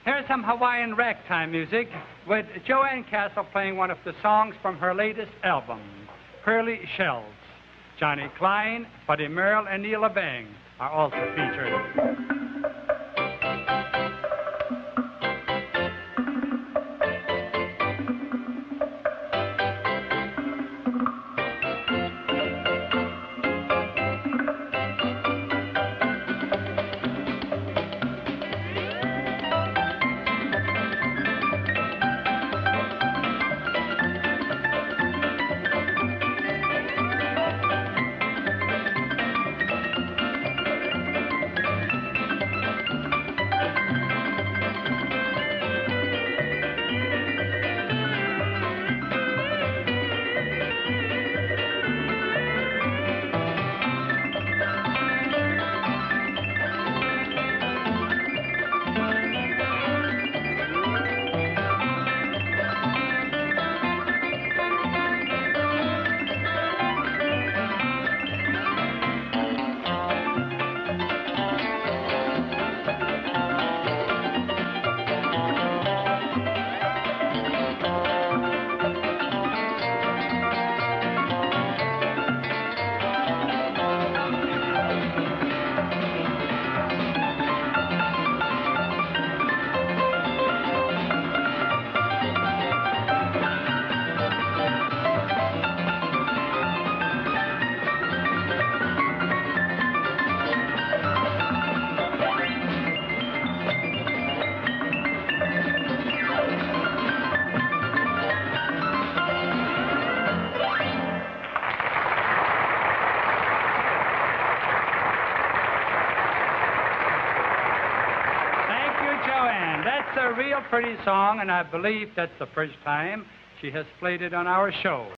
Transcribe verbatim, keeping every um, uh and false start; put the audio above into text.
Here's some Hawaiian ragtime music with Joanne Castle playing one of the songs from her latest album, Pearly Shells. Johnny Klein, Buddy Merrill, and Neil LeBang are also featured. That's a real pretty song, and I believe that's the first time she has played it on our show.